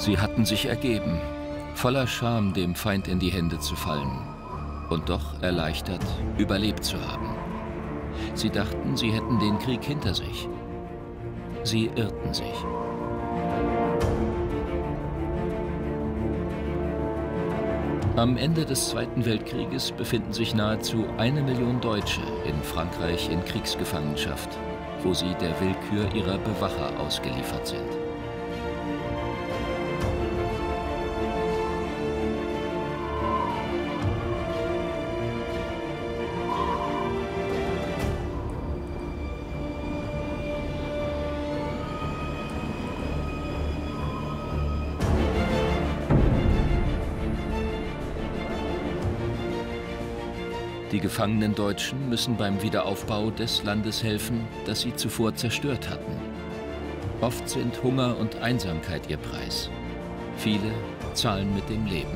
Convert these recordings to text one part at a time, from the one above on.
Sie hatten sich ergeben, voller Scham dem Feind in die Hände zu fallen und doch erleichtert, überlebt zu haben. Sie dachten, sie hätten den Krieg hinter sich. Sie irrten sich. Am Ende des Zweiten Weltkrieges befinden sich nahezu 1 Million Deutsche in Frankreich in Kriegsgefangenschaft, wo sie der Willkür ihrer Bewacher ausgeliefert sind. Die gefangenen Deutschen müssen beim Wiederaufbau des Landes helfen, das sie zuvor zerstört hatten. Oft sind Hunger und Einsamkeit ihr Preis. Viele zahlen mit dem Leben.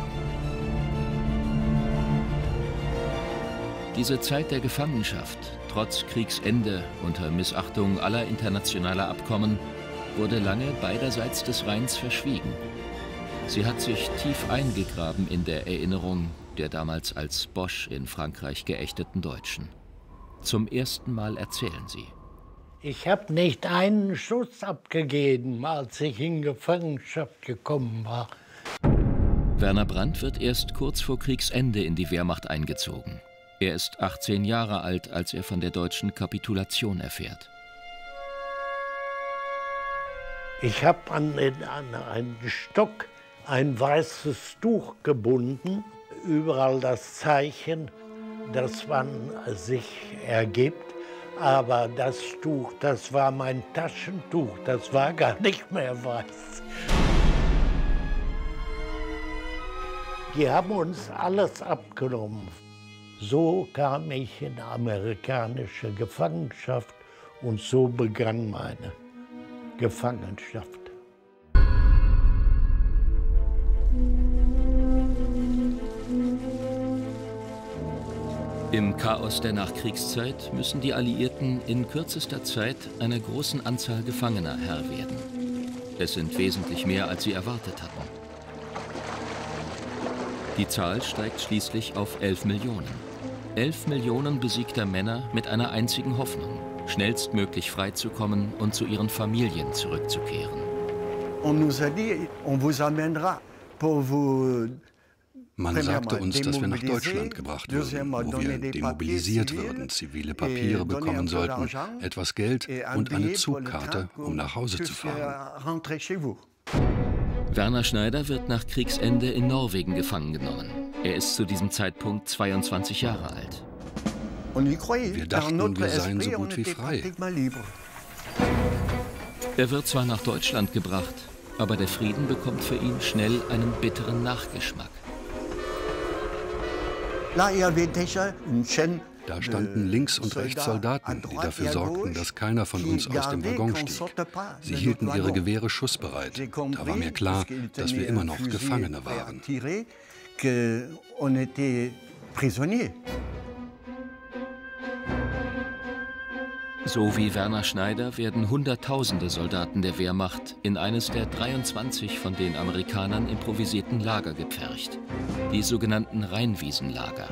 Diese Zeit der Gefangenschaft, trotz Kriegsende unter Missachtung aller internationaler Abkommen, wurde lange beiderseits des Rheins verschwiegen. Sie hat sich tief eingegraben in der Erinnerung der damals als Bosch in Frankreich geächteten Deutschen. Zum ersten Mal erzählen sie. Ich habe nicht einen Schuss abgegeben, als ich in Gefangenschaft gekommen war. Werner Brandt wird erst kurz vor Kriegsende in die Wehrmacht eingezogen. Er ist 18 Jahre alt, als er von der deutschen Kapitulation erfährt. Ich habe an einen Stock ein weißes Tuch gebunden, überall das Zeichen, dass man sich ergibt. Aber das Tuch, das war mein Taschentuch, das war gar nicht mehr weiß. Die haben uns alles abgenommen. So kam ich in amerikanische Gefangenschaft und so begann meine Gefangenschaft. Im Chaos der Nachkriegszeit müssen die Alliierten in kürzester Zeit einer großen Anzahl Gefangener Herr werden. Es sind wesentlich mehr, als sie erwartet hatten. Die Zahl steigt schließlich auf 11 Millionen. 11 Millionen besiegter Männer mit einer einzigen Hoffnung, schnellstmöglich freizukommen und zu ihren Familien zurückzukehren. Man sagte uns, dass wir nach Deutschland gebracht würden, wo wir demobilisiert würden, zivile Papiere bekommen sollten, etwas Geld und eine Zugkarte, um nach Hause zu fahren. Werner Schneider wird nach Kriegsende in Norwegen gefangen genommen. Er ist zu diesem Zeitpunkt 22 Jahre alt. Wir dachten, wir seien so gut wie frei. Er wird zwar nach Deutschland gebracht, aber der Frieden bekommt für ihn schnell einen bitteren Nachgeschmack. Da standen links und rechts Soldaten, die dafür sorgten, dass keiner von uns aus dem Waggon stieg. Sie hielten ihre Gewehre schussbereit. Da war mir klar, dass wir immer noch Gefangene waren. So wie Werner Schneider werden Hunderttausende Soldaten der Wehrmacht in eines der 23 von den Amerikanern improvisierten Lager gepfercht, die sogenannten Rheinwiesenlager.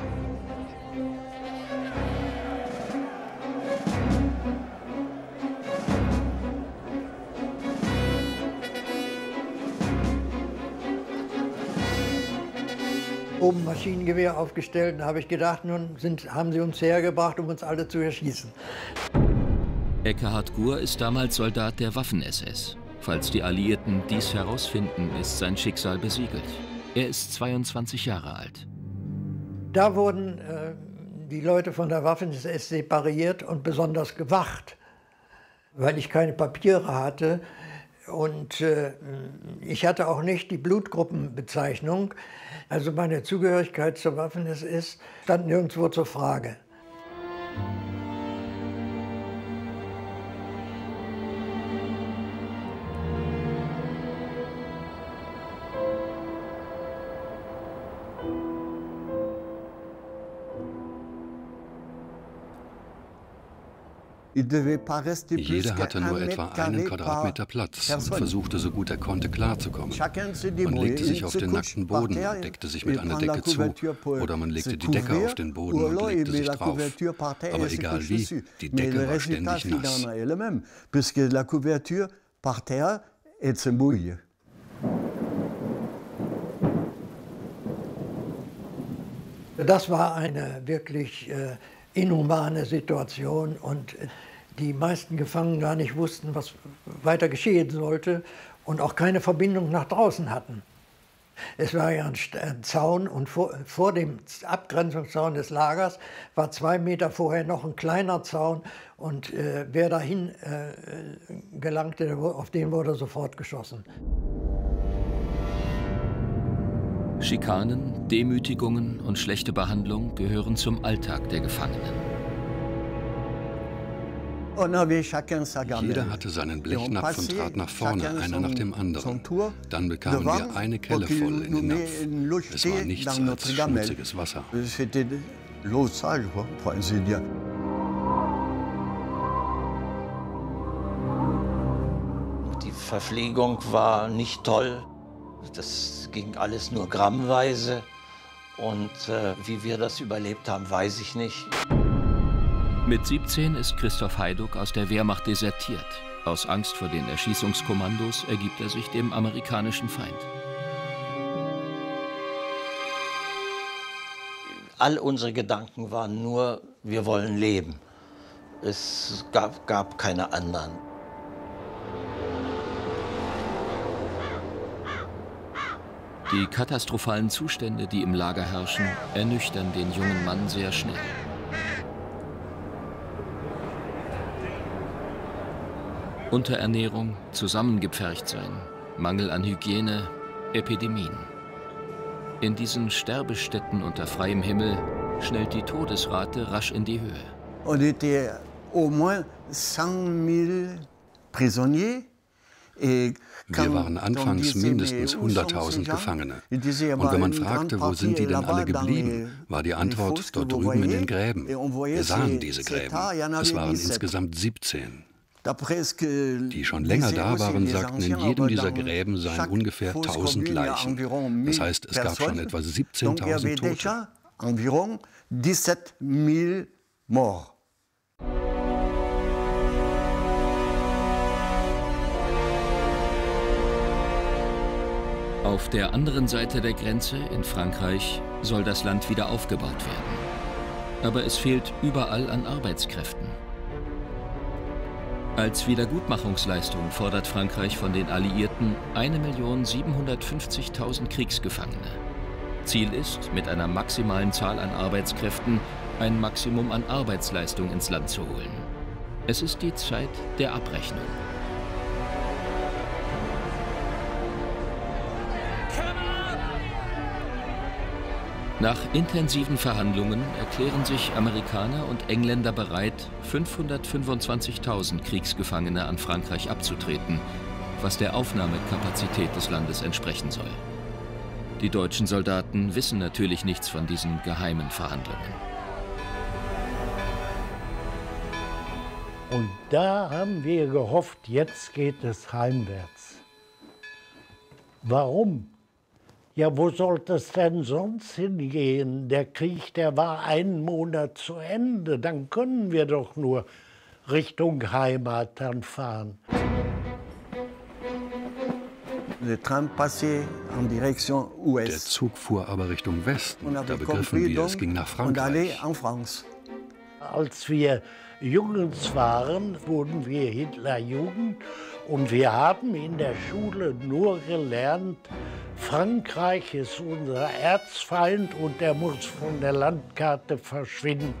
Oben Maschinengewehr aufgestellt, da habe ich gedacht, nun haben sie uns hergebracht, um uns alle zu erschießen. Ekkehard Gur ist damals Soldat der Waffen-SS. Falls die Alliierten dies herausfinden, ist sein Schicksal besiegelt. Er ist 22 Jahre alt. Da wurden die Leute von der Waffen-SS separiert und besonders gewacht, weil ich keine Papiere hatte. Und ich hatte auch nicht die Blutgruppenbezeichnung. Also meine Zugehörigkeit zur Waffen-SS stand nirgendwo zur Frage. Jeder hatte nur etwa 1 Quadratmeter Platz und versuchte, so gut er konnte, klarzukommen. Man legte sich auf den nackten Boden und deckte sich mit einer Decke zu, oder man legte die Decke auf den Boden und legte sich drauf. Aber egal wie, die Decke war ständig nass. Das war eine wirklich inhumane Situation und die meisten Gefangenen gar nicht wussten, was weiter geschehen sollte und auch keine Verbindung nach draußen hatten. Es war ja ein Zaun und vor dem Abgrenzungszaun des Lagers war 2 Meter vorher noch ein kleiner Zaun und wer dahin gelangte, auf den wurde sofort geschossen. Schikanen, Demütigungen und schlechte Behandlung gehören zum Alltag der Gefangenen. Jeder hatte seinen Blechnapf und trat nach vorne, einer nach dem anderen. Dann bekamen wir eine Kelle voll in den Napf. Es war nichts als schmutziges Wasser. Die Verpflegung war nicht toll. Das ging alles nur grammweise und wie wir das überlebt haben, weiß ich nicht. Mit 17 ist Christoph Heiduck aus der Wehrmacht desertiert. Aus Angst vor den Erschießungskommandos ergibt er sich dem amerikanischen Feind. All unsere Gedanken waren nur, wir wollen leben. Es gab keine anderen. Die katastrophalen Zustände, die im Lager herrschen, ernüchtern den jungen Mann sehr schnell. Unterernährung, Zusammengepferchtsein, Mangel an Hygiene, Epidemien. In diesen Sterbestätten unter freiem Himmel schnellt die Todesrate rasch in die Höhe. On était au moins 100.000 prisonniers. Wir waren anfangs mindestens 100.000 Gefangene. Und wenn man fragte, wo sind die denn alle geblieben, war die Antwort dort drüben in den Gräben. Wir sahen diese Gräben. Es waren insgesamt 17. Die schon länger da waren, sagten, in jedem dieser Gräben seien ungefähr 1000 Leichen. Das heißt, es gab schon etwa 17.000 Tote. Environ 17.000 morts. Auf der anderen Seite der Grenze, in Frankreich, soll das Land wieder aufgebaut werden. Aber es fehlt überall an Arbeitskräften. Als Wiedergutmachungsleistung fordert Frankreich von den Alliierten 1.750.000 Kriegsgefangene. Ziel ist, mit einer maximalen Zahl an Arbeitskräften ein Maximum an Arbeitsleistung ins Land zu holen. Es ist die Zeit der Abrechnung. Nach intensiven Verhandlungen erklären sich Amerikaner und Engländer bereit, 525.000 Kriegsgefangene an Frankreich abzutreten, was der Aufnahmekapazität des Landes entsprechen soll. Die deutschen Soldaten wissen natürlich nichts von diesen geheimen Verhandlungen. Und da haben wir gehofft, jetzt geht es heimwärts. Warum? Ja, wo sollte es denn sonst hingehen? Der Krieg, der war einen Monat zu Ende. Dann können wir doch nur Richtung Heimat dann fahren. Der Zug fuhr aber Richtung Westen. Da begriffen wir, es ging nach Frankreich. Als wir Jungs waren, wurden wir Hitlerjugend und wir haben in der Schule nur gelernt, Frankreich ist unser Erzfeind und er muss von der Landkarte verschwinden.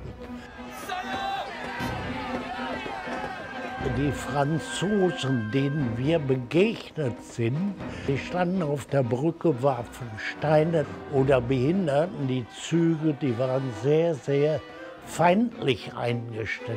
Die Franzosen, denen wir begegnet sind, die standen auf der Brücke, warfen Steine oder behinderten die Züge, die waren sehr, sehr feindlich eingestellt.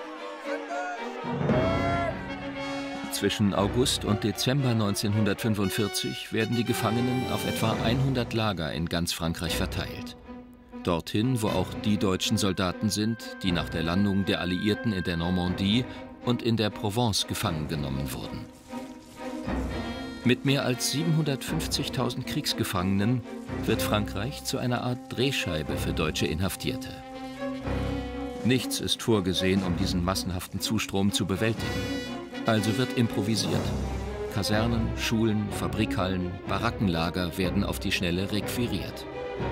Zwischen August und Dezember 1945 werden die Gefangenen auf etwa 100 Lager in ganz Frankreich verteilt. Dorthin, wo auch die deutschen Soldaten sind, die nach der Landung der Alliierten in der Normandie und in der Provence gefangen genommen wurden. Mit mehr als 750.000 Kriegsgefangenen wird Frankreich zu einer Art Drehscheibe für deutsche Inhaftierte. Nichts ist vorgesehen, um diesen massenhaften Zustrom zu bewältigen. Also wird improvisiert. Kasernen, Schulen, Fabrikhallen, Barackenlager werden auf die Schnelle requiriert.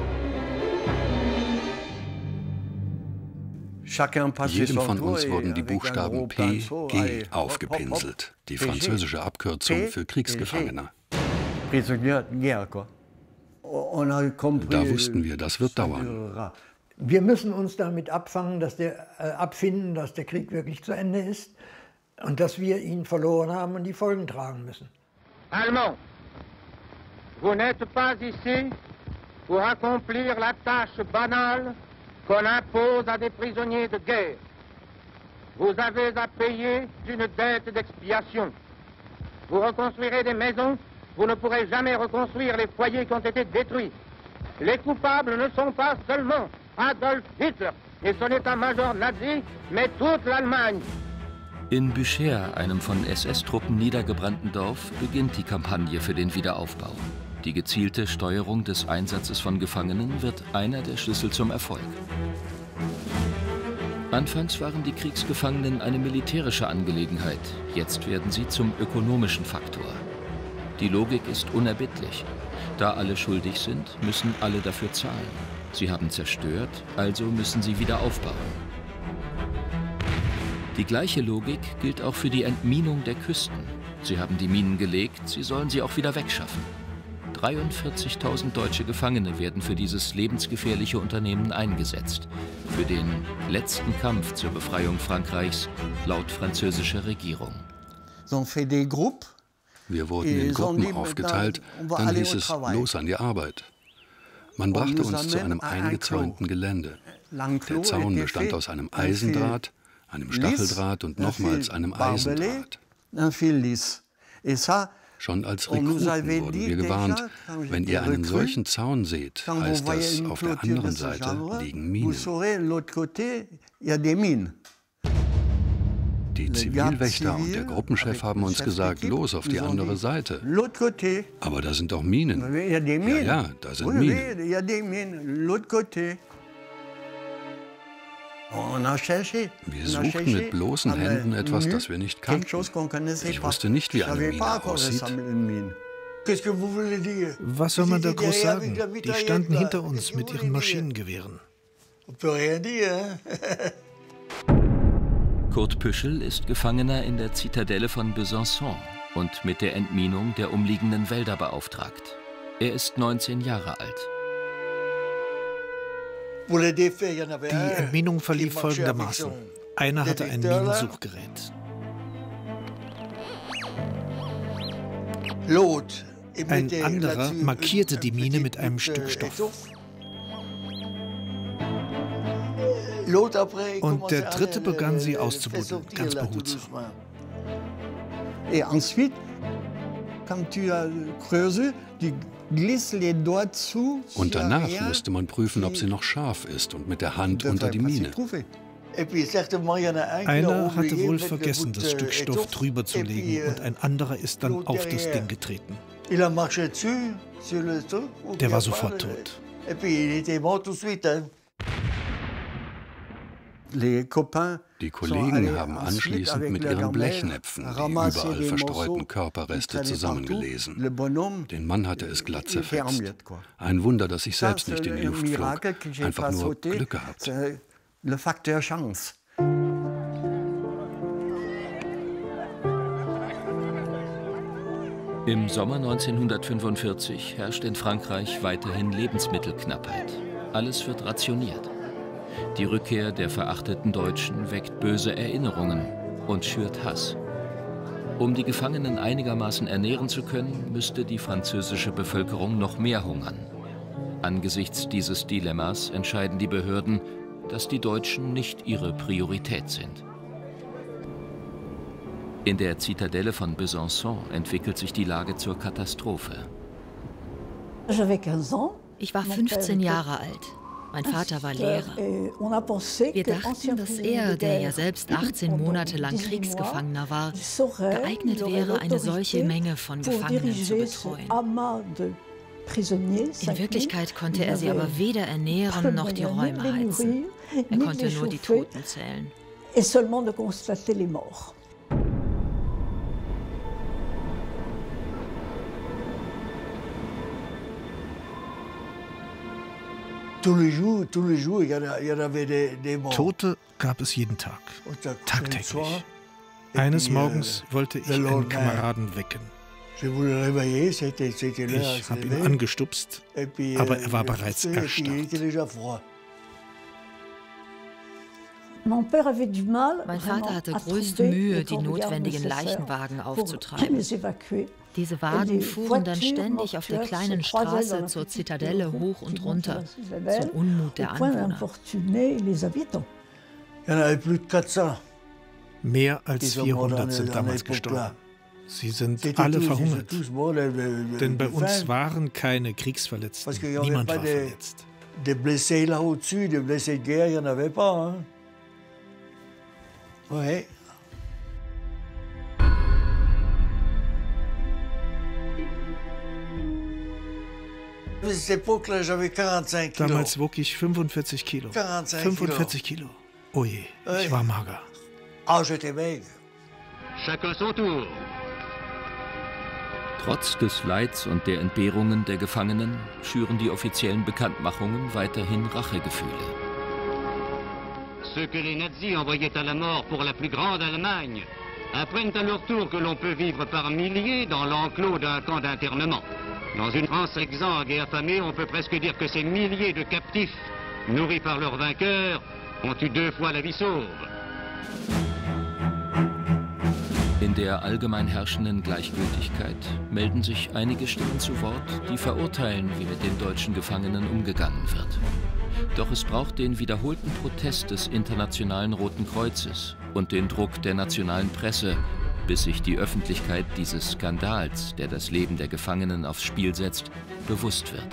Jedem von uns wurden die Buchstaben P, G aufgepinselt, die französische Abkürzung für Kriegsgefangene. Da wussten wir, das wird dauern. Wir müssen uns damit abfinden, dass der Krieg wirklich zu Ende ist und dass wir ihn verloren haben und die Folgen tragen müssen. Allemands, vous n'êtes pas ici pour accomplir la tâche banale qu'on impose à des prisonniers de guerre. Vous avez à payer une dette d'expiation. Vous reconstruirez des maisons, vous ne pourrez jamais reconstruire les foyers qui ont été détruits. Les coupables ne sont pas seulement Adolf Hitler et son état-major nazi, mais toute l'Allemagne. In Bücher, einem von SS-Truppen niedergebrannten Dorf, beginnt die Kampagne für den Wiederaufbau. Die gezielte Steuerung des Einsatzes von Gefangenen wird einer der Schlüssel zum Erfolg. Anfangs waren die Kriegsgefangenen eine militärische Angelegenheit, jetzt werden sie zum ökonomischen Faktor. Die Logik ist unerbittlich. Da alle schuldig sind, müssen alle dafür zahlen. Sie haben zerstört, also müssen sie wieder aufbauen. Die gleiche Logik gilt auch für die Entminung der Küsten. Sie haben die Minen gelegt, sie sollen sie auch wieder wegschaffen. 43.000 deutsche Gefangene werden für dieses lebensgefährliche Unternehmen eingesetzt. Für den letzten Kampf zur Befreiung Frankreichs, laut französischer Regierung. Wir wurden in Gruppen aufgeteilt, dann hieß es, los an die Arbeit. Man brachte uns zu einem eingezäunten Gelände. Der Zaun bestand aus einem Eisendraht, einem Stacheldraht und nochmals einem Eisendraht. Schon als Rekruten wurden wir gewarnt, wenn ihr einen solchen Zaun seht, heißt das, auf der anderen Seite liegen Minen. Die Zivilwächter und der Gruppenchef haben uns gesagt, los auf die andere Seite. Aber da sind doch Minen. Ja, da sind Minen. Wir suchten mit bloßen Händen etwas, das wir nicht kannten. Ich wusste nicht, wie eine Mine aussieht. Was soll man da groß sagen? Die standen hinter uns mit ihren Maschinengewehren. Kurt Püschel ist Gefangener in der Zitadelle von Besançon und mit der Entminung der umliegenden Wälder beauftragt. Er ist 19 Jahre alt. Die Entminung verlief folgendermaßen. Einer hatte ein Minensuchgerät. Ein anderer markierte die Mine mit einem Stück Stoff. Und der dritte begann, sie auszubuddeln, ganz behutsam. Und danach musste man prüfen, ob sie noch scharf ist und mit der Hand unter die Mine. Einer hatte wohl vergessen, das Stück Stoff drüber zu legen und ein anderer ist dann auf das Ding getreten. Der war sofort tot. Die Kollegen haben anschließend mit ihren Blechnäpfen die überall verstreuten Körperreste zusammengelesen. Den Mann hatte es glatt zerfetzt. Ein Wunder, dass ich selbst nicht in die Luft flog. Einfach nur Glück gehabt. Im Sommer 1945 herrscht in Frankreich weiterhin Lebensmittelknappheit. Alles wird rationiert. Die Rückkehr der verachteten Deutschen weckt böse Erinnerungen und schürt Hass. Um die Gefangenen einigermaßen ernähren zu können, müsste die französische Bevölkerung noch mehr hungern. Angesichts dieses Dilemmas entscheiden die Behörden, dass die Deutschen nicht ihre Priorität sind. In der Zitadelle von Besançon entwickelt sich die Lage zur Katastrophe. Ich war 15 Jahre alt. Mein Vater war Lehrer. Wir dachten, dass er, der ja selbst 18 Monate lang Kriegsgefangener war, geeignet wäre, eine solche Menge von Gefangenen zu betreuen. In Wirklichkeit konnte er sie aber weder ernähren noch die Räume heizen. Er konnte nur die Toten zählen. Tote gab es jeden Tag, tagtäglich. Eines Morgens wollte ich einen Kameraden wecken. Ich habe ihn angestupst, aber er war bereits erstarrt. Mein Vater hatte größte Mühe, die notwendigen Leichenwagen aufzutreiben. Diese Wagen fuhren dann ständig auf der kleinen Straße zur Zitadelle hoch und runter, zum Unmut der Anwohner. Mehr als 400 sind damals gestorben. Sie sind alle verhungert. Denn bei uns waren keine Kriegsverletzten. Niemand war verletzt. Damals wog ich 45 Kilo. 45 Kilo. Oh je, ich war mager. Chacun son tour. Trotz des Leids und der Entbehrungen der Gefangenen schüren die offiziellen Bekanntmachungen weiterhin Rachegefühle. Ceux que les nazis envoyaient à la mort pour la plus grande Allemagne apprennent à leur tour que l'on peut vivre par milliers dans l'enclos d'un camp d'internement. Dans une France exsangue et affamée, on peut presque dire que ces milliers de captifs, nourris par leurs vainqueurs, ont eu 2 fois la vie sauve. In der allgemein herrschenden Gleichgültigkeit melden sich einige Stimmen zu Wort, die verurteilen, wie mit den deutschen Gefangenen umgegangen wird. Doch es braucht den wiederholten Protest des Internationalen Roten Kreuzes und den Druck der nationalen Presse, bis sich die Öffentlichkeit dieses Skandals, der das Leben der Gefangenen aufs Spiel setzt, bewusst wird.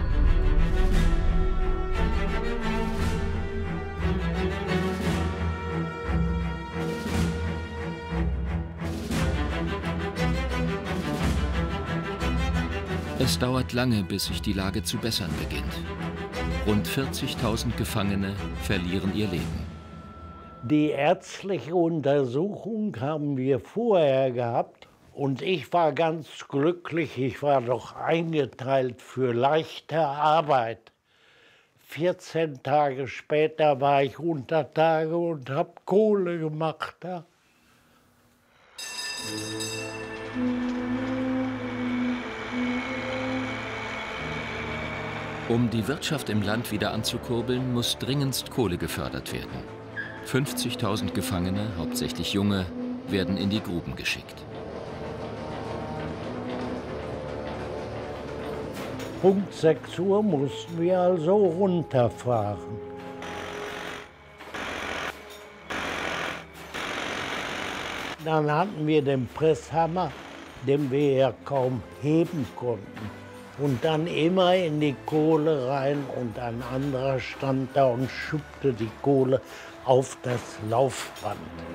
Es dauert lange, bis sich die Lage zu bessern beginnt. Rund 40.000 Gefangene verlieren ihr Leben. Die ärztliche Untersuchung haben wir vorher gehabt und ich war ganz glücklich. Ich war doch eingeteilt für leichte Arbeit. 14 Tage später war ich unter Tage und habe Kohle gemacht. Ja. Um die Wirtschaft im Land wieder anzukurbeln, muss dringendst Kohle gefördert werden. 50.000 Gefangene, hauptsächlich Junge, werden in die Gruben geschickt. Punkt 6 Uhr mussten wir also runterfahren. Dann hatten wir den Presshammer, den wir ja kaum heben konnten. Und dann immer in die Kohle rein und ein anderer stand da und schubte die Kohle auf das Laufband.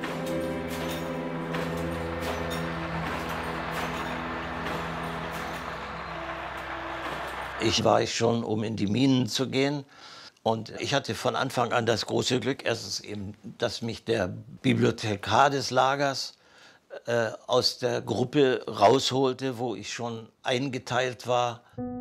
Ich war schon, um in die Minen zu gehen. Und ich hatte von Anfang an das große Glück, erstens eben, dass mich der Bibliothekar des Lagers aus der Gruppe rausholte, wo ich schon eingeteilt war.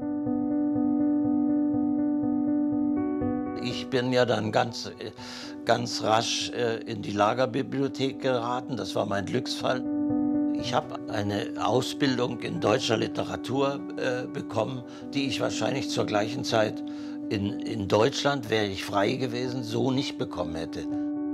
Ich bin ja dann ganz rasch in die Lagerbibliothek geraten. Das war mein Glücksfall. Ich habe eine Ausbildung in deutscher Literatur bekommen, die ich wahrscheinlich zur gleichen Zeit in Deutschland, wäre ich frei gewesen, so nicht bekommen hätte.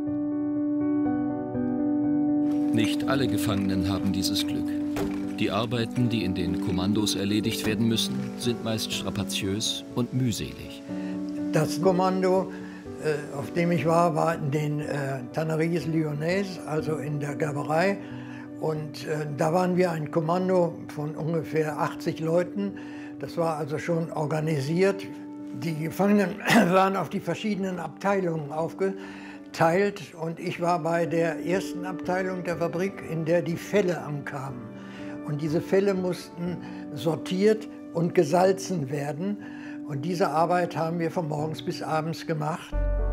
Nicht alle Gefangenen haben dieses Glück. Die Arbeiten, die in den Kommandos erledigt werden müssen, sind meist strapaziös und mühselig. Das Kommando, auf dem ich war, war in den Tanneries Lyonnaises, also in der Gerberei. Und da waren wir ein Kommando von ungefähr 80 Leuten. Das war also schon organisiert. Die Gefangenen waren auf die verschiedenen Abteilungen aufgeteilt und ich war bei der ersten Abteilung der Fabrik, in der die Felle ankamen. Und diese Felle mussten sortiert und gesalzen werden. Und diese Arbeit haben wir von morgens bis abends gemacht.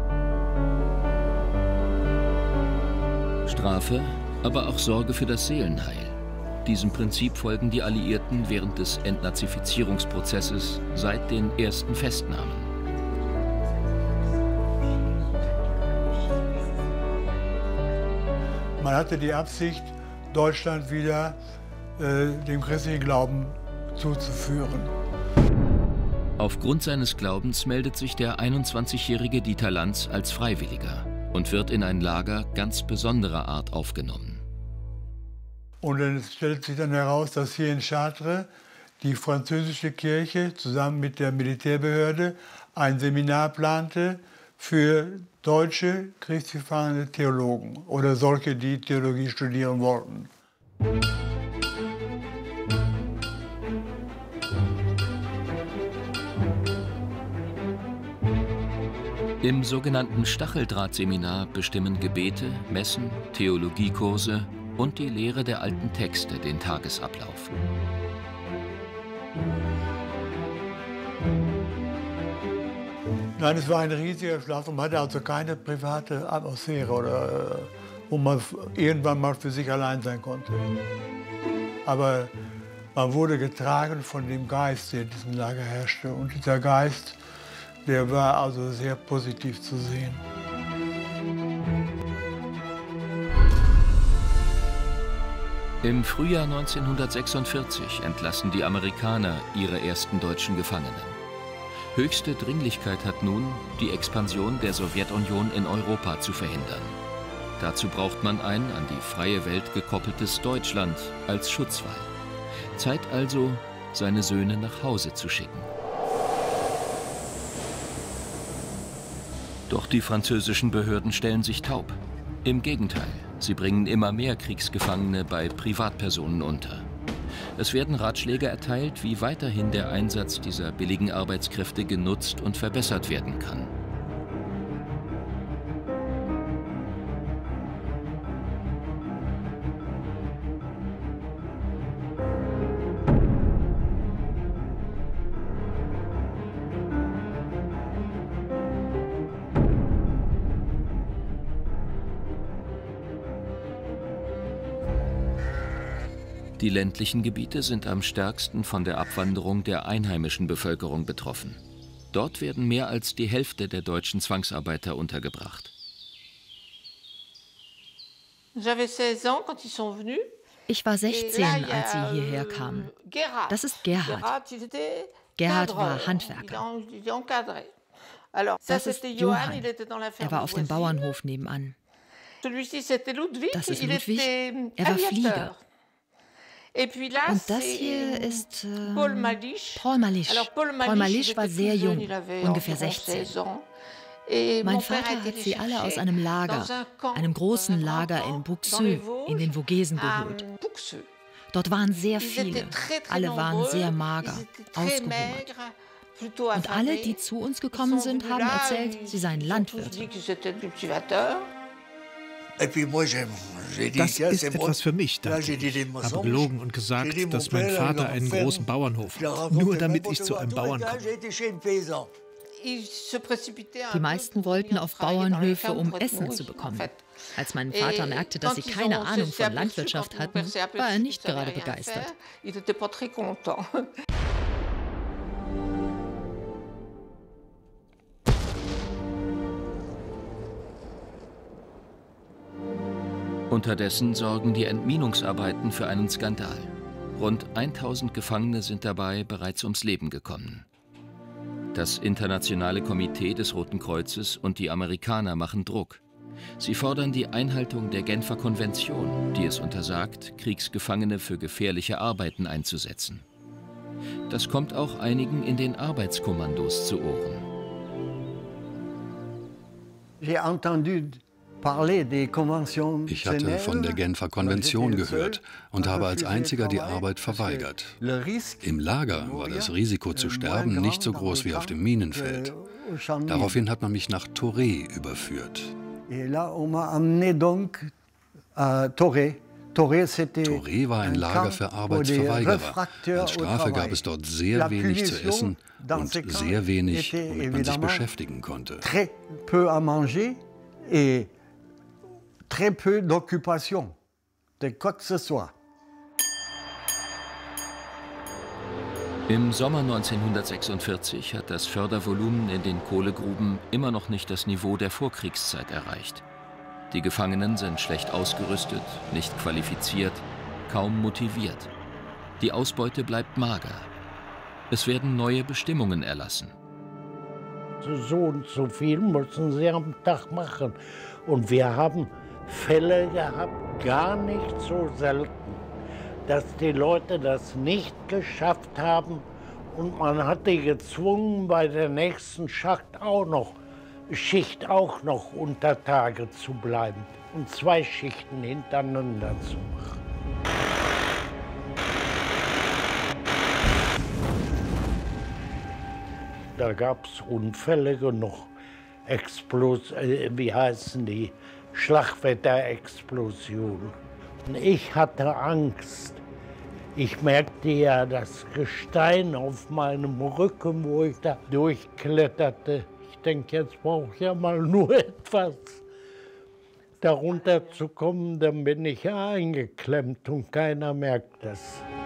Strafe, aber auch Sorge für das Seelenheil. Diesem Prinzip folgen die Alliierten während des Entnazifizierungsprozesses seit den ersten Festnahmen. Man hatte die Absicht, Deutschland wieder dem christlichen Glauben zuzuführen. Aufgrund seines Glaubens meldet sich der 21-jährige Dieter Lanz als Freiwilliger und wird in ein Lager ganz besonderer Art aufgenommen. Und dann stellt sich dann heraus, dass hier in Chartres die französische Kirche zusammen mit der Militärbehörde ein Seminar plante für deutsche kriegsgefangene Theologen oder solche, die Theologie studieren wollten. Im sogenannten Stacheldrahtseminar bestimmen Gebete, Messen, Theologiekurse und die Lehre der alten Texte den Tagesablauf. Nein, es war ein riesiger Schlafraum, man hatte also keine private Atmosphäre, oder, wo man irgendwann mal für sich allein sein konnte. Aber man wurde getragen von dem Geist, der in diesem Lager herrschte. Und dieser Geist, der war also sehr positiv zu sehen. Im Frühjahr 1946 entlassen die Amerikaner ihre ersten deutschen Gefangenen. Höchste Dringlichkeit hat nun, die Expansion der Sowjetunion in Europa zu verhindern. Dazu braucht man ein an die freie Welt gekoppeltes Deutschland als Schutzwall. Zeit also, seine Söhne nach Hause zu schicken. Doch die französischen Behörden stellen sich taub. Im Gegenteil, sie bringen immer mehr Kriegsgefangene bei Privatpersonen unter. Es werden Ratschläge erteilt, wie weiterhin der Einsatz dieser billigen Arbeitskräfte genutzt und verbessert werden kann. Die ländlichen Gebiete sind am stärksten von der Abwanderung der einheimischen Bevölkerung betroffen. Dort werden mehr als die Hälfte der deutschen Zwangsarbeiter untergebracht. Ich war 16, als sie hierher kamen. Das ist Gerhard. Gerhard war Handwerker. Das ist Johann. Er war auf dem Bauernhof nebenan. Das ist Ludwig. Er war Flieger. Und das hier ist Paul Malisch. Paul Malisch war sehr jung, ungefähr 16. Mein Vater hat sie alle aus einem Lager, einem großen Lager in Bouxeux, in den Vogesen geholt. Dort waren sehr viele, alle waren sehr mager, ausgehungert. Und alle, die zu uns gekommen sind, haben erzählt, sie seien Landwirte. Das ist etwas für mich, dachte ich. Habe gelogen und gesagt, dass mein Vater einen großen Bauernhof hat, nur damit ich zu einem Bauern komme. Die meisten wollten auf Bauernhöfe, um Essen zu bekommen. Als mein Vater merkte, dass sie keine Ahnung von Landwirtschaft hatten, war er nicht gerade begeistert. Unterdessen sorgen die Entminungsarbeiten für einen Skandal. Rund 1000 Gefangene sind dabei bereits ums Leben gekommen. Das Internationale Komitee des Roten Kreuzes und die Amerikaner machen Druck. Sie fordern die Einhaltung der Genfer Konvention, die es untersagt, Kriegsgefangene für gefährliche Arbeiten einzusetzen. Das kommt auch einigen in den Arbeitskommandos zu Ohren. Ich hatte von der Genfer Konvention gehört und habe als einziger die Arbeit verweigert. Im Lager war das Risiko zu sterben nicht so groß wie auf dem Minenfeld. Daraufhin hat man mich nach Toré überführt. Toré war ein Lager für Arbeitsverweigerer. Als Strafe gab es dort sehr wenig zu essen und sehr wenig, womit man sich beschäftigen konnte. Très peu d'occupation de quoi que ce soit. Im Sommer 1946 hat das Fördervolumen in den Kohlegruben immer noch nicht das Niveau der Vorkriegszeit erreicht. Die Gefangenen sind schlecht ausgerüstet, nicht qualifiziert, kaum motiviert. Die Ausbeute bleibt mager. Es werden neue Bestimmungen erlassen. So und so viel müssen sie am Tag machen. Und wir haben Fälle gehabt, gar nicht so selten, dass die Leute das nicht geschafft haben und man hat die gezwungen, bei der nächsten Schicht auch noch unter Tage zu bleiben und 2 Schichten hintereinander zu machen. Da gab es Unfälle genug. Wie heißen die? Schlagwetterexplosionen. Ich hatte Angst. Ich merkte ja das Gestein auf meinem Rücken, wo ich da durchkletterte. Ich denke, jetzt brauche ich ja mal nur etwas. Darunter zu kommen, dann bin ich ja eingeklemmt und keiner merkt das.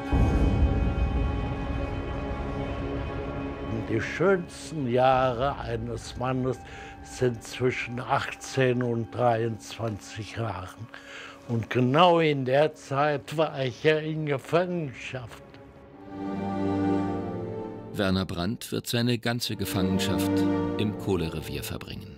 Die schönsten Jahre eines Mannes sind zwischen 18 und 23 Jahren. Und genau in der Zeit war ich ja in Gefangenschaft. Werner Brandt wird seine ganze Gefangenschaft im Kohlerevier verbringen.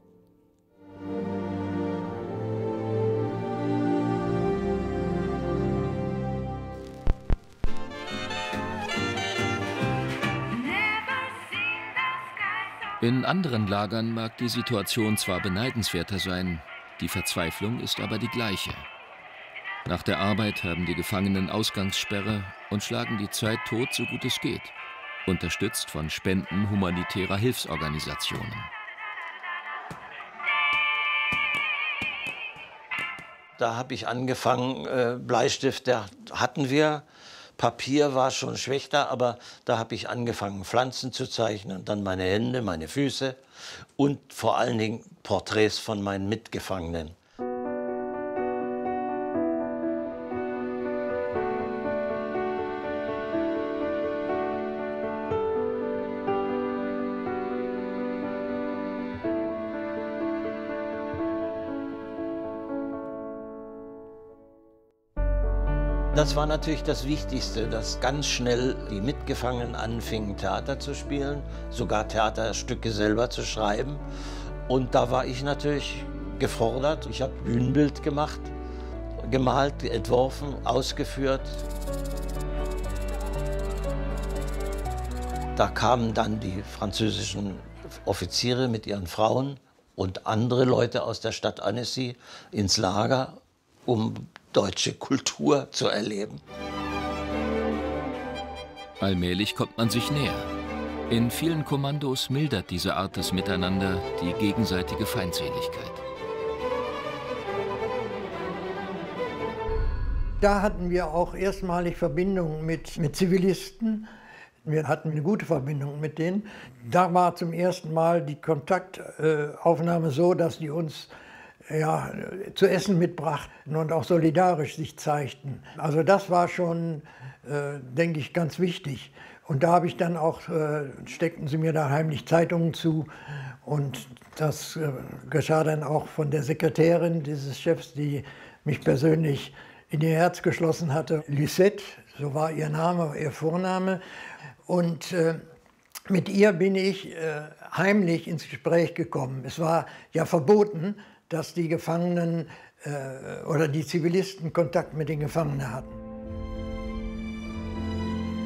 In anderen Lagern mag die Situation zwar beneidenswerter sein, die Verzweiflung ist aber die gleiche. Nach der Arbeit haben die Gefangenen Ausgangssperre und schlagen die Zeit tot, so gut es geht, unterstützt von Spenden humanitärer Hilfsorganisationen. Da habe ich angefangen, Bleistift, der hatten wir. Papier war schon schwächer, aber da habe ich angefangen, Pflanzen zu zeichnen, dann meine Hände, meine Füße und vor allen Dingen Porträts von meinen Mitgefangenen. Das war natürlich das Wichtigste, dass ganz schnell die Mitgefangenen anfingen, Theater zu spielen, sogar Theaterstücke selber zu schreiben. Und da war ich natürlich gefordert. Ich habe Bühnenbild gemacht, gemalt, entworfen, ausgeführt. Da kamen dann die französischen Offiziere mit ihren Frauen und andere Leute aus der Stadt Annecy ins Lager, um deutsche Kultur zu erleben. Allmählich kommt man sich näher. In vielen Kommandos mildert diese Art des Miteinander die gegenseitige Feindseligkeit. Da hatten wir auch erstmalig Verbindungen mit Zivilisten. Wir hatten eine gute Verbindung mit denen. Da war zum ersten Mal die Kontaktaufnahme so, dass die uns zu essen mitbrachten und auch solidarisch sich zeigten. Also das war schon, denke ich, ganz wichtig. Und da habe ich dann auch, steckten sie mir da heimlich Zeitungen zu. Und das geschah dann auch von der Sekretärin dieses Chefs, die mich persönlich in ihr Herz geschlossen hatte. Lucette, so war ihr Name, ihr Vorname. Und mit ihr bin ich heimlich ins Gespräch gekommen. Es war ja verboten, dass die Gefangenen oder die Zivilisten Kontakt mit den Gefangenen hatten.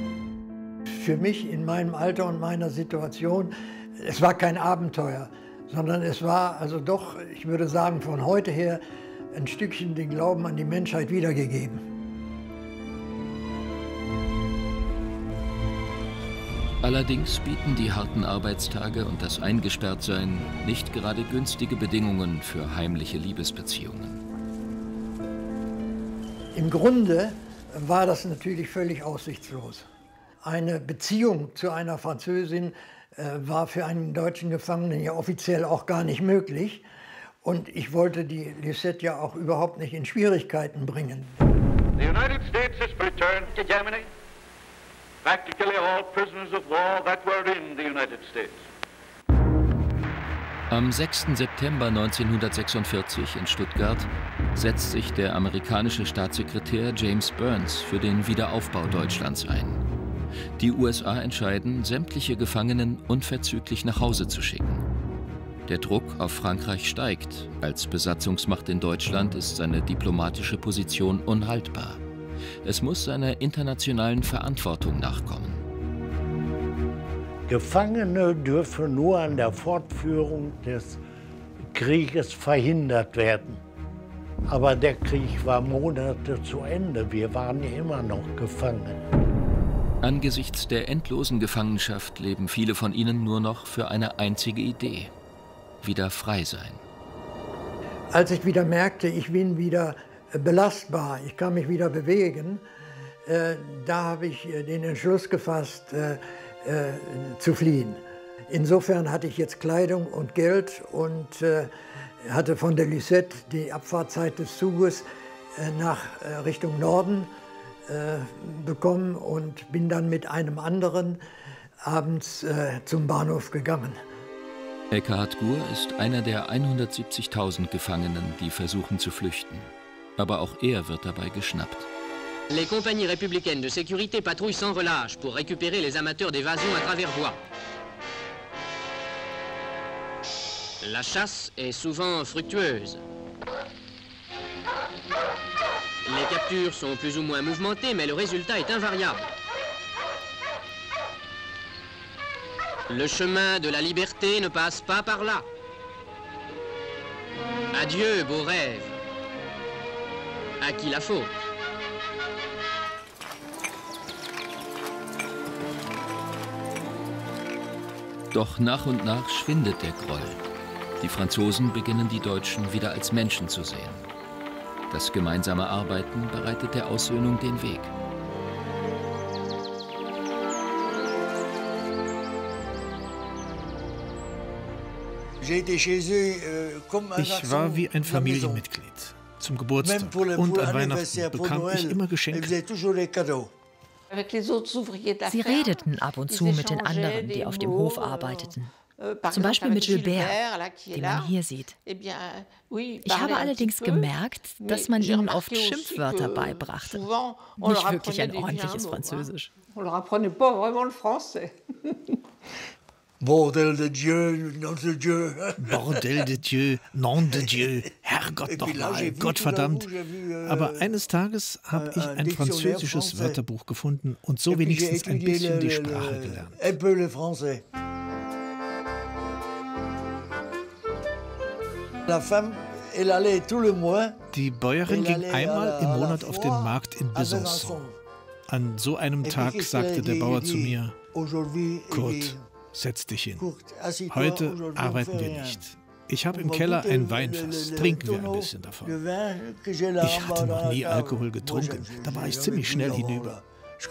Für mich in meinem Alter und meiner Situation, es war kein Abenteuer, sondern es war also doch, ich würde sagen, von heute her ein Stückchen den Glauben an die Menschheit wiedergegeben. Allerdings bieten die harten Arbeitstage und das Eingesperrtsein nicht gerade günstige Bedingungen für heimliche Liebesbeziehungen. Im Grunde war das natürlich völlig aussichtslos. Eine Beziehung zu einer Französin war für einen deutschen Gefangenen ja offiziell auch gar nicht möglich. Und ich wollte die Lisette ja auch überhaupt nicht in Schwierigkeiten bringen. The United States has returned to Germany practically all prisoners of war that were in the United States. Am 6. September 1946 in Stuttgart setzt sich der amerikanische Staatssekretär James Burns für den Wiederaufbau Deutschlands ein. Die USA entscheiden, sämtliche Gefangenen unverzüglich nach Hause zu schicken. Der Druck auf Frankreich steigt. Als Besatzungsmacht in Deutschland ist seine diplomatische Position unhaltbar. Es muss seiner internationalen Verantwortung nachkommen. Gefangene dürfen nur an der Fortführung des Krieges verhindert werden. Aber der Krieg war Monate zu Ende. Wir waren immer noch gefangen. Angesichts der endlosen Gefangenschaft leben viele von ihnen nur noch für eine einzige Idee: wieder frei sein. Als ich wieder merkte, ich bin wieder belastbar, ich kann mich wieder bewegen, da habe ich den Entschluss gefasst, zu fliehen. Insofern hatte ich jetzt Kleidung und Geld und hatte von der Lisette die Abfahrtzeit des Zuges nach Richtung Norden bekommen und bin dann mit einem anderen abends zum Bahnhof gegangen. Eckhard Gur ist einer der 170.000 Gefangenen, die versuchen zu flüchten. Aber auch er wird dabei geschnappt. Les compagnies républicaines de sécurité patrouillent sans relâche pour récupérer les amateurs d'évasion à travers voies. La chasse est souvent fructueuse. Les captures sont plus ou moins mouvementées, mais le résultat est invariable. Le chemin de la liberté ne passe pas par là. Adieu, beau rêve. À qui la faute? Doch nach und nach schwindet der Groll. Die Franzosen beginnen die Deutschen wieder als Menschen zu sehen. Das gemeinsame Arbeiten bereitet der Aussöhnung den Weg. Ich war wie ein Familienmitglied. Zum Geburtstag und an Weihnachten bekam ich immer Geschenke. Sie redeten ab und zu mit den anderen, die auf dem Hof arbeiteten. Zum Beispiel mit Gilbert, den man hier sieht. Ich habe allerdings gemerkt, dass man ihnen oft Schimpfwörter beibrachte. Nicht wirklich ein ordentliches Französisch. Bordel de Dieu, nom de Dieu. Bordel de Dieu, nom de Dieu. Herrgott nochmal, Gottverdammt. Aber eines Tages habe ich ein französisches Wörterbuch gefunden und so wenigstens ein bisschen die Sprache gelernt. Die Bäuerin ging einmal im Monat auf den Markt in Besançon. An so einem Tag sagte der Bauer zu mir: Kurt, setz dich hin. Heute arbeiten wir nicht. Ich habe im Keller ein Weinfass. Trinken wir ein bisschen davon. Ich hatte noch nie Alkohol getrunken. Da war ich ziemlich schnell hinüber.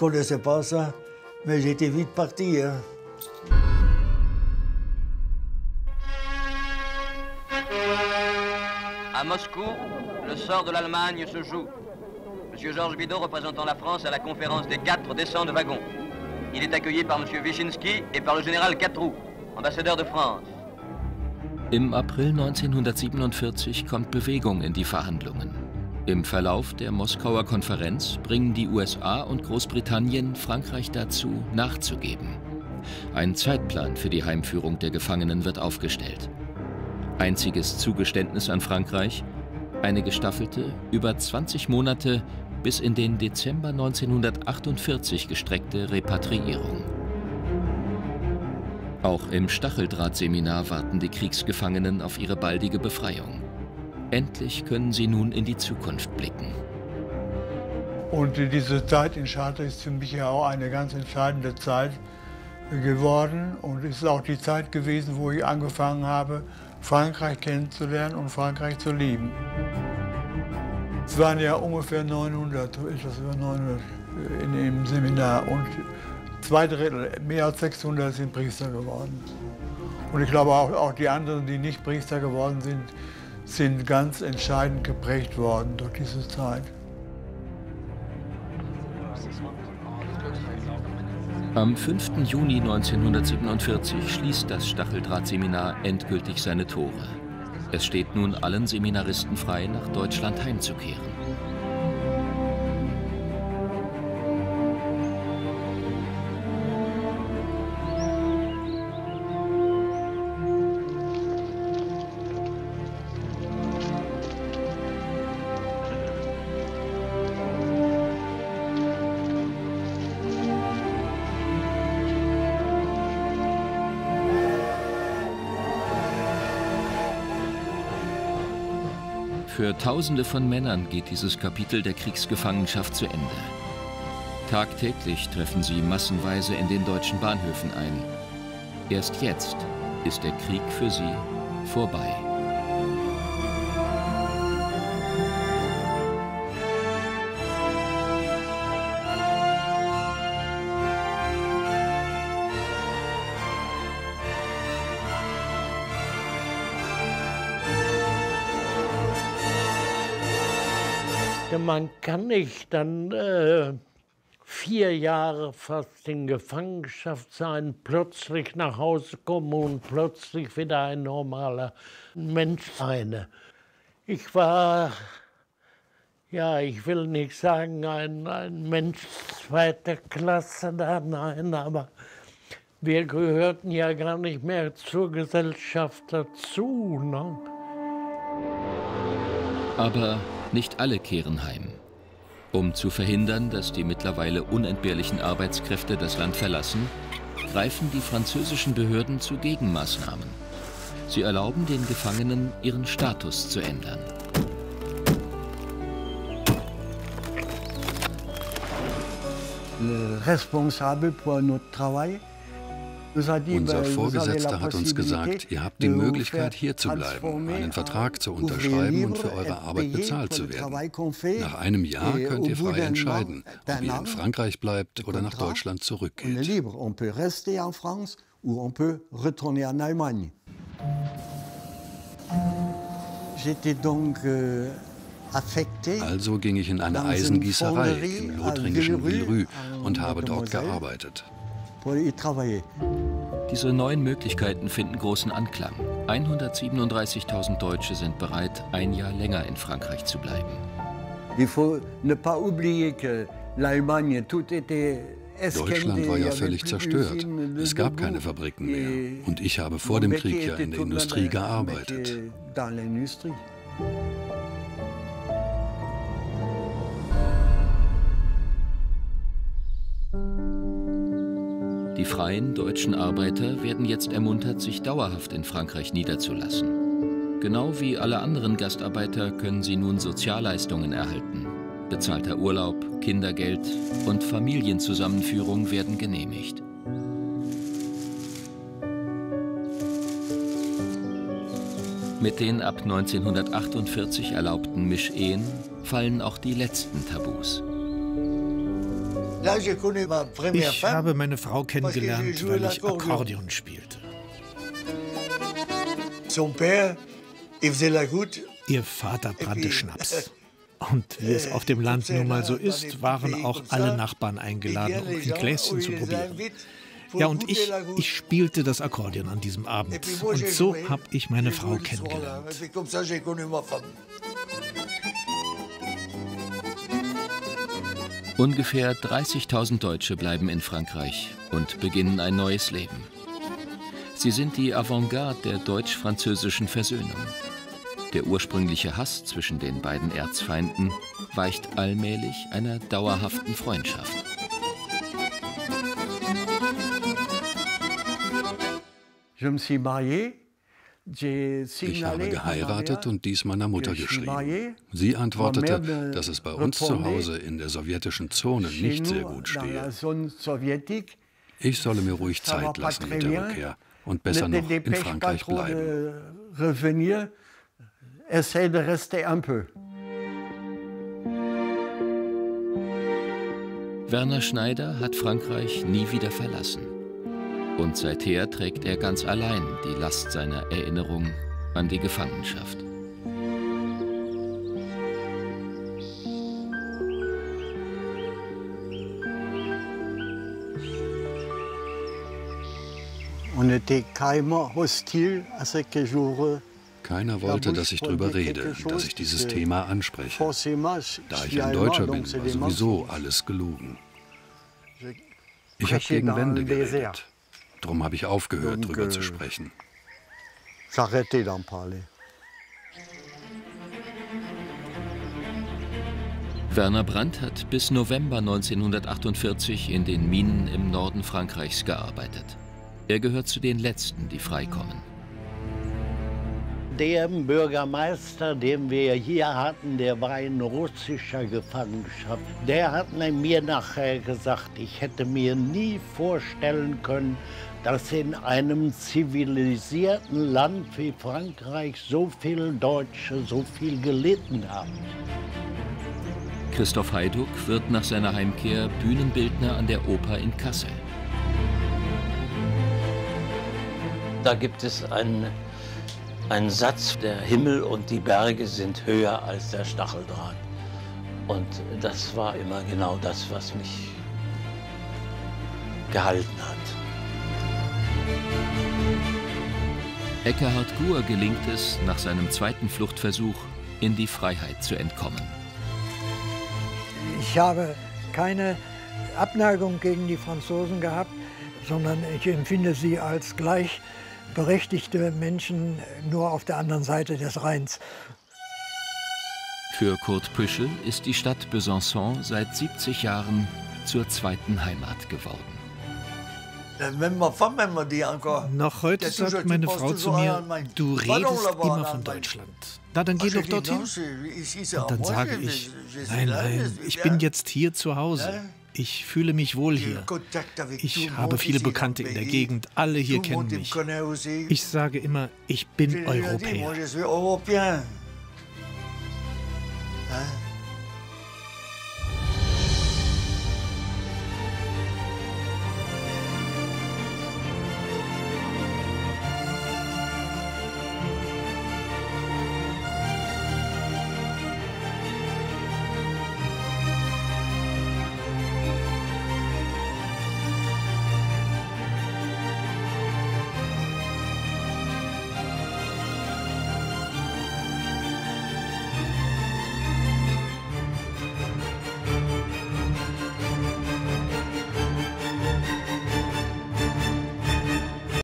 À Moscou, le sort de l'Allemagne se joue. Monsieur Georges Bidault, représentant la France à la conférence des 4, descend de wagon. Il est accueilli par Monsieur Wyszynski et par le Général Catroux, ambassadeur de France. Im April 1947 kommt Bewegung in die Verhandlungen. Im Verlauf der Moskauer Konferenz bringen die USA und Großbritannien Frankreich dazu, nachzugeben. Ein Zeitplan für die Heimführung der Gefangenen wird aufgestellt. Einziges Zugeständnis an Frankreich: eine gestaffelte, über 20 Monate bis in den Dezember 1948 gestreckte Repatriierung. Auch im Stacheldrahtseminar warten die Kriegsgefangenen auf ihre baldige Befreiung. Endlich können sie nun in die Zukunft blicken. Und diese Zeit in Chartres ist für mich ja auch eine ganz entscheidende Zeit geworden. Und es ist auch die Zeit gewesen, wo ich angefangen habe, Frankreich kennenzulernen und Frankreich zu lieben. Es waren ja ungefähr 900, etwas über 900 im Seminar. Und 2/3, mehr als 600 sind Priester geworden. Und ich glaube auch die anderen, die nicht Priester geworden sind, sind ganz entscheidend geprägt worden durch diese Zeit. Am 5. Juni 1947 schließt das Stacheldrahtseminar endgültig seine Tore. Es steht nun allen Seminaristen frei, nach Deutschland heimzukehren. Für Tausende von Männern geht dieses Kapitel der Kriegsgefangenschaft zu Ende. Tagtäglich treffen sie massenweise in den deutschen Bahnhöfen ein. Erst jetzt ist der Krieg für sie vorbei. Man kann nicht dann 4 Jahre fast in Gefangenschaft sein, plötzlich nach Hause kommen und plötzlich wieder ein normaler Mensch sein. Ich war, ja, ich will nicht sagen ein Mensch zweiter Klasse, nein, aber wir gehörten ja gar nicht mehr zur Gesellschaft dazu, ne? Aber nicht alle kehren heim. Um zu verhindern, dass die mittlerweile unentbehrlichen Arbeitskräfte das Land verlassen, greifen die französischen Behörden zu Gegenmaßnahmen. Sie erlauben den Gefangenen, ihren Status zu ändern. Unser Vorgesetzter hat uns gesagt, ihr habt die Möglichkeit, hier zu bleiben, einen Vertrag zu unterschreiben und für eure Arbeit bezahlt zu werden. Nach einem Jahr könnt ihr frei entscheiden, ob ihr in Frankreich bleibt oder nach Deutschland zurückgeht. Also ging ich in eine Eisengießerei im lothringischen Villeruy und habe dort gearbeitet. Diese neuen Möglichkeiten finden großen Anklang. 137.000 Deutsche sind bereit, ein Jahr länger in Frankreich zu bleiben. Deutschland war ja völlig zerstört. Es gab keine Fabriken mehr. Und ich habe vor dem Krieg ja in der Industrie gearbeitet. Die freien deutschen Arbeiter werden jetzt ermuntert, sich dauerhaft in Frankreich niederzulassen. Genau wie alle anderen Gastarbeiter können sie nun Sozialleistungen erhalten. Bezahlter Urlaub, Kindergeld und Familienzusammenführung werden genehmigt. Mit den ab 1948 erlaubten Mischehen fallen auch die letzten Tabus. Ich habe meine Frau kennengelernt, weil ich Akkordeon spielte. Ihr Vater brannte Schnaps. Und wie es auf dem Land nun mal so ist, waren auch alle Nachbarn eingeladen, um ein Gläschen zu probieren. Ja, und ich spielte das Akkordeon an diesem Abend. Und so habe ich meine Frau kennengelernt. Ungefähr 30.000 Deutsche bleiben in Frankreich und beginnen ein neues Leben. Sie sind die Avantgarde der deutsch-französischen Versöhnung. Der ursprüngliche Hass zwischen den beiden Erzfeinden weicht allmählich einer dauerhaften Freundschaft. Ich habe geheiratet und dies meiner Mutter geschrieben. Sie antwortete, dass es bei uns zu Hause in der sowjetischen Zone nicht sehr gut stehe. Ich solle mir ruhig Zeit lassen mit der Rückkehr und besser noch in Frankreich bleiben. Werner Schneider hat Frankreich nie wieder verlassen. Und seither trägt er ganz allein die Last seiner Erinnerung an die Gefangenschaft. Keiner wollte, dass ich darüber rede, dass ich dieses Thema anspreche. Da ich ein Deutscher bin, war sowieso alles gelogen. Ich habe gegen Wände geredet. Darum habe ich aufgehört, darüber zu sprechen. Werner Brandt hat bis November 1948 in den Minen im Norden Frankreichs gearbeitet. Er gehört zu den Letzten, die freikommen. Der Bürgermeister, den wir hier hatten, der war in russischer Gefangenschaft. Der hat mir nachher gesagt, ich hätte mir nie vorstellen können, dass in einem zivilisierten Land wie Frankreich so viele Deutsche so viel gelitten haben. Christoph Heiduck wird nach seiner Heimkehr Bühnenbildner an der Oper in Kassel. Da gibt es einen Satz, der Himmel und die Berge sind höher als der Stacheldraht. Und das war immer genau das, was mich gehalten hat. Ekkehard Guhr gelingt es, nach seinem zweiten Fluchtversuch in die Freiheit zu entkommen. Ich habe keine Abneigung gegen die Franzosen gehabt, sondern ich empfinde sie als gleichberechtigte Menschen nur auf der anderen Seite des Rheins. Für Kurt Püschel ist die Stadt Besançon seit 70 Jahren zur zweiten Heimat geworden. Noch heute sagt meine Frau zu mir, du redest immer von Deutschland. Na, dann geh doch dorthin. Und dann sage ich, nein, ich bin jetzt hier zu Hause. Ich fühle mich wohl hier. Ich habe viele Bekannte in der Gegend, alle hier kennen mich. Ich sage immer, ich bin Europäer.